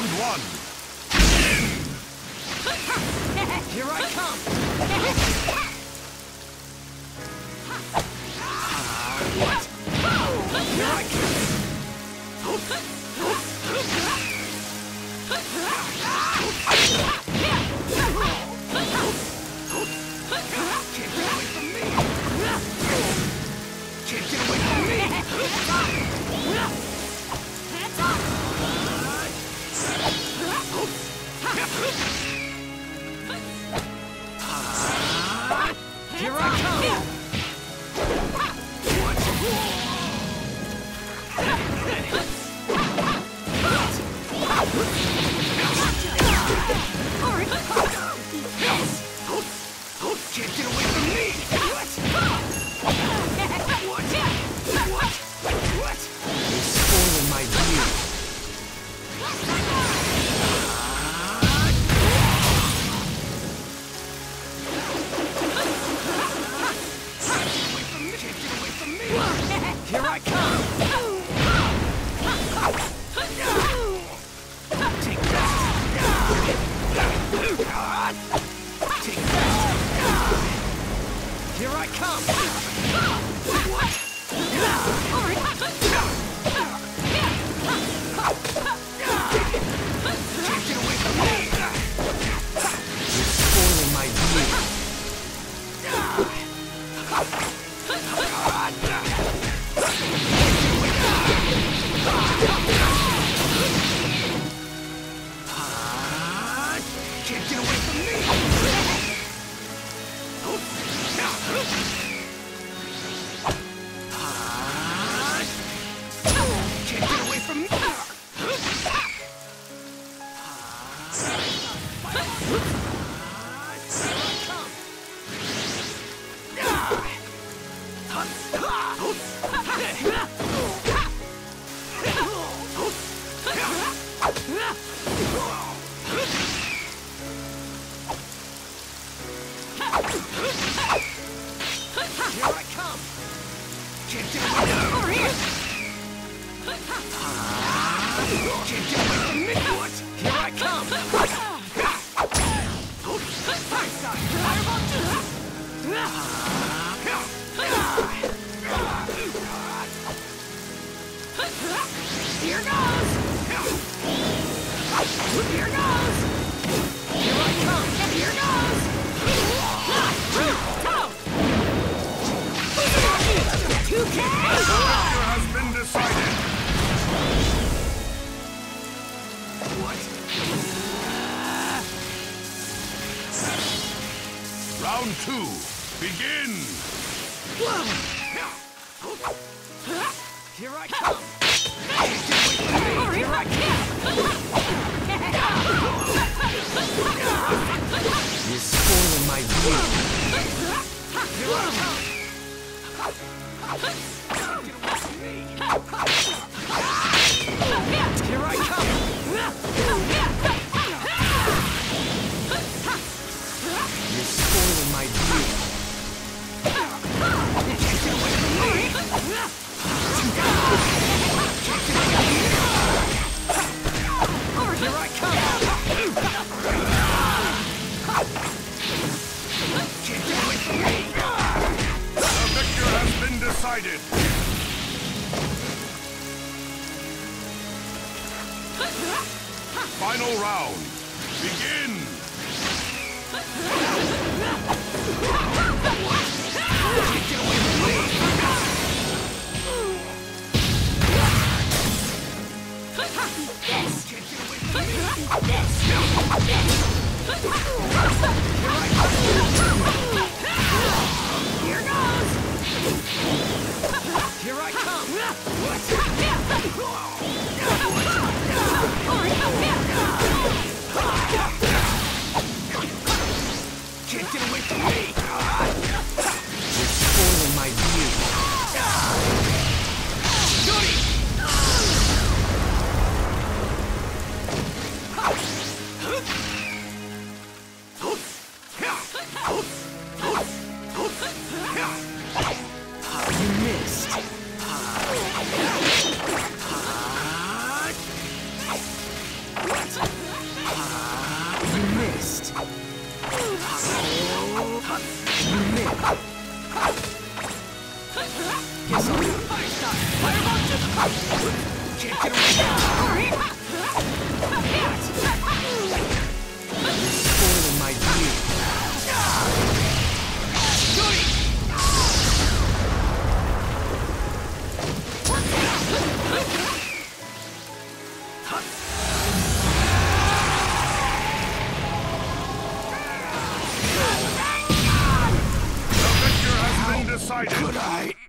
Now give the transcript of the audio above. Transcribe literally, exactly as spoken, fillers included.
Round one. Here I come! What? Here I come! Can't get away from me! Can't get away from me! Hands up! Here I come! What? Can't get away from me! What? What? What? What? You're spoiling my view. Here I come! Take that! Take that! Here I come! What? Can't get away from me! You're spoiling my view. Can't get away from me! Can't get away from me! Here I come! Can't get away from me! Can't get away from me! What? Here I come! Here goes! Here goes! Here I come! Here goes! two K! The victor has been decided. What? Round two. Begin. Here I come. Here I come. You're spoiling my view. Here I come. Here I come! You're spoiling my view. Can't get away from me! Here I come! Can't get away from me! The victor has been decided. Final round. Begin. Can't get away from me! Yes! Can't get away from me! Yes! Here goes! Here I come! What? Can't get away from me! You're spoiling my view. Goody! You missed. focus on it. Can't get away. You're spoiling my view. The victor has been decided. Could I